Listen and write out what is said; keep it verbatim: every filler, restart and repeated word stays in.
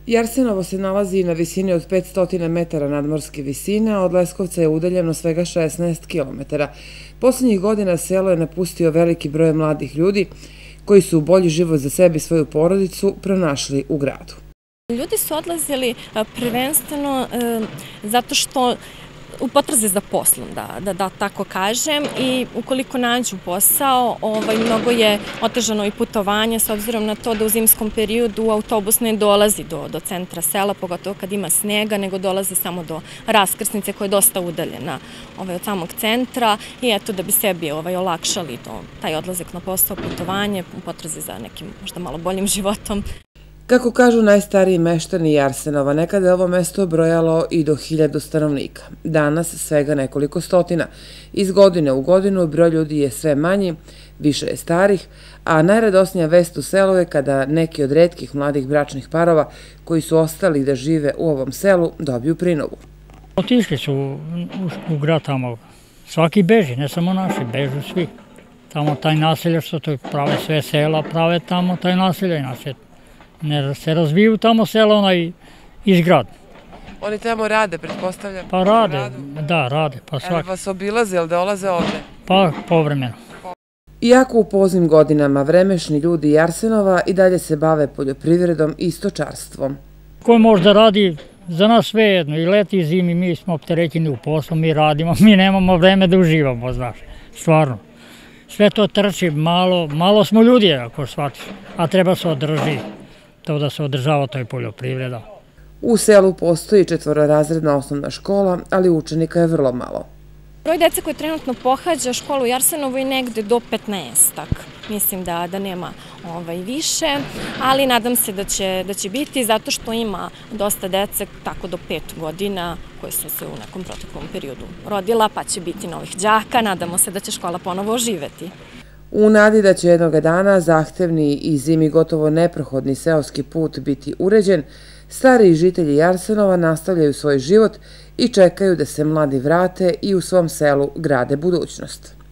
Jarsenovo se nalazi na visini od petsto metara nadmorske visine, a od Leskovca je udaljeno svega šesnaest kilometara. Posljednjih godina selo je napustio veliki broj mladih ljudi koji su bolji život za sebe i svoju porodicu pronašli u gradu. Ljudi su odlazili prvenstveno zato što u potrazi za poslom, da tako kažem, i ukoliko nađu posao, mnogo je otežano i putovanje s obzirom na to da u zimskom periodu autobus ne dolazi do centra sela, pogotovo kad ima snega, nego dolazi samo do raskrsnice koja je dosta udaljena od samog centra i eto da bi sebi olakšali taj odlazak na posao, putovanje, u potrazi za nekim možda malo boljim životom. Kako kažu najstariji meštani Jarsenova, nekada je ovo mesto brojalo i do hiljadu stanovnika. Danas svega nekoliko stotina. Iz godine u godinu broj ljudi je sve manji, više je starih, a najradosnija vest u selu je kada neki od retkih mladih bračnih parova koji su ostali da žive u ovom selu dobiju prinovu. Otišli su u grad tamo. Svaki beži, ne samo naši, bežu svi. Tamo taj naselje što to prave sve sela, prave tamo taj naselje i naselje. Ne se razviju tamo sela, onaj izgrad. Oni tamo rade, pretpostavljam? Pa rade, da, rade. Ali vas obilaze ili dolaze ovde? Pa povremeno. Iako u poznim godinama vremešni ljudi Jarsenova i dalje se bave poljoprivredom i stočarstvom. Ko možda radi, za nas sve jedno, i leti i zimi, mi smo opterećeni u poslu, mi radimo, mi nemamo vreme da uživamo, znaš, stvarno. Sve to trči, malo, malo smo ljudi, ako shvatiš, a treba se održi. To da se održava toj poljoprivreda. U selu postoji četvororazredna osnovna škola, ali učenika je vrlo malo. Broj dece koje trenutno pohađa školu u Jarsenovu je negde do petnaestak. Mislim da nema više, ali nadam se da će biti zato što ima dosta dece tako do pet godina koje su se u nekom proteklom periodu rodila, pa će biti novih đaka. Nadamo se da će škola ponovo oživeti. U nadi da će jednoga dana zahtevni i zimi gotovo neprohodni seoski put biti uređen, stariji žitelji Jarsenova nastavljaju svoj život i čekaju da se mladi vrate i u svom selu grade budućnost.